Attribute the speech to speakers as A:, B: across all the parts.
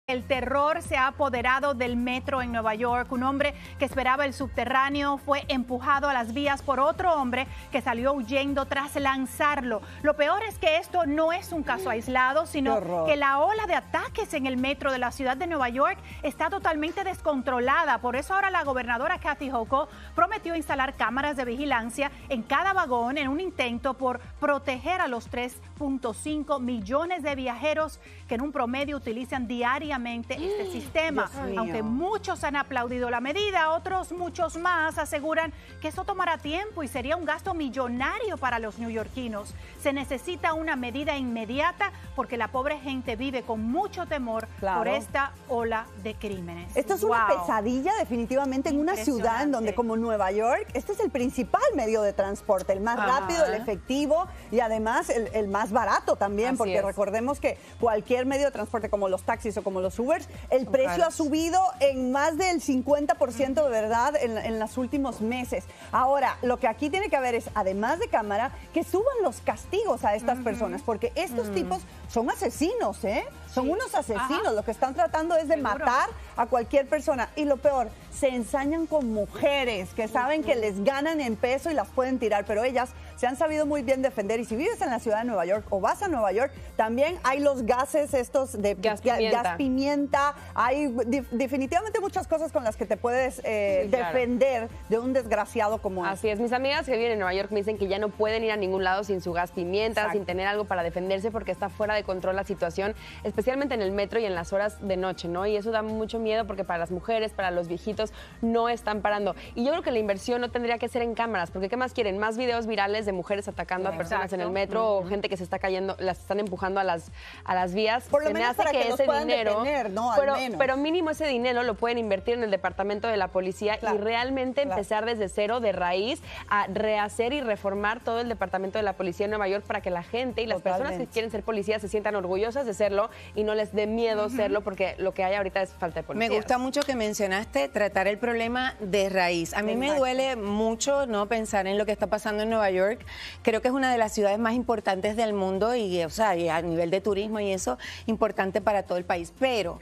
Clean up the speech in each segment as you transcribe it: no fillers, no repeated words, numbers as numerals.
A: El terror se ha apoderado del metro en Nueva York. Un hombre que esperaba el subterráneo fue empujado a las vías por otro hombre que salió huyendo tras lanzarlo. Lo peor es que esto no es un caso aislado, sino que la ola de ataques en el metro de la ciudad de Nueva York está totalmente descontrolada. Por eso ahora la gobernadora Kathy Hochul prometió instalar cámaras de vigilancia en cada vagón en un intento por proteger a los 3.5 millones de viajeros que en un promedio utilizan diariamente este sistema. Aunque muchos han aplaudido la medida, otros muchos más aseguran que eso tomará tiempo y sería un gasto millonario para los neoyorquinos. Se necesita una medida inmediata porque la pobre gente vive con mucho temor por esta ola de crímenes.
B: Esto es una pesadilla definitivamente en una ciudad en donde como Nueva York, este es el principal medio de transporte, el más rápido, el efectivo y además el más barato también, porque recordemos que cualquier medio de transporte como los taxis o como los Ubers, el precio ha subido en más del 50% de verdad en los últimos meses. Ahora, lo que aquí tiene que haber es, además de cámara, que suban los castigos a estas personas, porque estos tipos son asesinos, ¿eh? Son unos asesinos. Lo que están tratando es de matar a cualquier persona. Y lo peor, se ensañan con mujeres que saben que les ganan en peso y las pueden tirar, pero ellas se han sabido muy bien defender. Y si vives en la ciudad de Nueva York o vas a Nueva York, también hay los gases estos de gas pimienta. Hay definitivamente muchas cosas con las que te puedes defender de un desgraciado como este.
C: Así es. Mis amigas que viven en Nueva York me dicen que ya no pueden ir a ningún lado sin su gas pimienta, sin tener algo para defenderse porque está fuera de control la situación, especialmente en el metro y en las horas de noche, ¿no? Y eso da mucho miedo porque para las mujeres, para los viejitos, no están parando. Y yo creo que la inversión no tendría que ser en cámaras, porque ¿qué más quieren? Más videos virales de mujeres atacando a personas en el metro o gente que se está cayendo, las están empujando a las vías.
B: Por lo menos para que ese dinero, ¿no?
C: Pero mínimo ese dinero lo pueden invertir en el departamento de la policía y realmente empezar desde cero, de raíz, a rehacer y reformar todo el departamento de la policía en Nueva York para que la gente y las personas que quieren ser policías se sientan orgullosas de serlo y no les dé miedo serlo, porque lo que hay ahorita es falta de policías.
D: Me gusta mucho que mencionaste tratar el problema de raíz. A mí me duele mucho no pensar en lo que está pasando en Nueva York. Creo que es una de las ciudades más importantes del mundo y, o sea, y a nivel de turismo y eso, importante para todo el país. Pero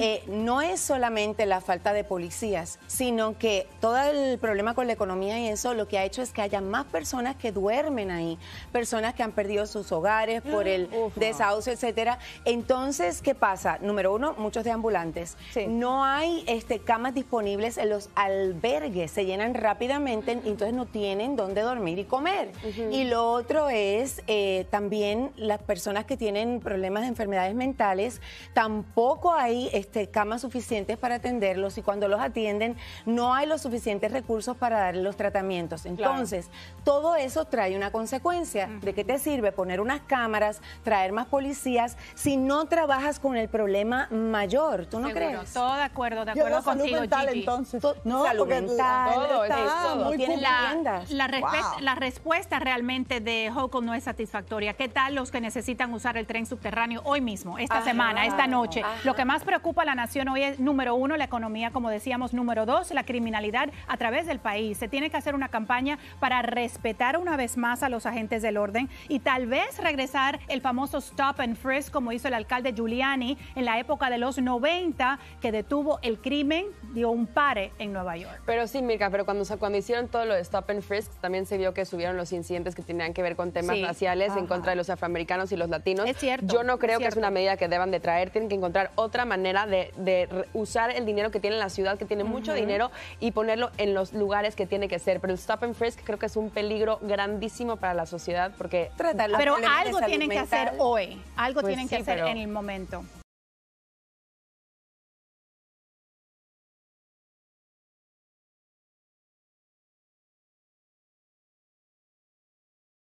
D: no es solamente la falta de policías, sino que todo el problema con la economía y eso lo que ha hecho es que haya más personas que duermen ahí, personas que han perdido sus hogares por el desahucio, etcétera. Entonces, ¿qué pasa? Número uno, muchos deambulantes. No hay camas disponibles en los albergues, se llenan rápidamente y entonces no tienen dónde dormir y comer. Y lo otro es también las personas que tienen problemas de enfermedades mentales, tampoco hay camas suficientes para atenderlos y cuando los atienden no hay los suficientes recursos para darles los tratamientos. Entonces, todo eso trae una consecuencia. ¿De qué te sirve poner unas cámaras, traer más policías, si no trabajas con el problema mayor? ¿Tú no crees?
A: Todo de acuerdo contigo,
B: mental,
A: Gigi.
B: Entonces,
D: no, salud mental,
B: todo.
A: La respuesta realmente de Hochul no es satisfactoria. ¿Qué tal los que necesitan usar el tren subterráneo hoy mismo, esta semana, esta noche? Lo que más preocupa a la nación hoy es, número uno, la economía, como decíamos, número dos, la criminalidad a través del país. Se tiene que hacer una campaña para respetar una vez más a los agentes del orden y tal vez regresar el famoso stop and frisk, como hizo el alcalde Giuliani en la época de los 90, que detuvo el crimen, dio un pare en Nueva York.
C: Pero sí, Mirka, pero cuando hicieron todo lo de stop and frisk, también se vio que subieron los incidentes que tenían que ver con temas raciales en contra de los afroamericanos y los latinos.
A: Es cierto.
C: Yo no creo que es una medida que deban de traer. Tienen que encontrar otra manera de usar el dinero que tiene la ciudad, que tiene mucho dinero, y ponerlo en los lugares que tiene que ser. Pero el stop and frisk creo que es un peligro grandísimo para la sociedad porque
A: pero algo tienen que hacer hoy, algo tienen que hacer en el momento.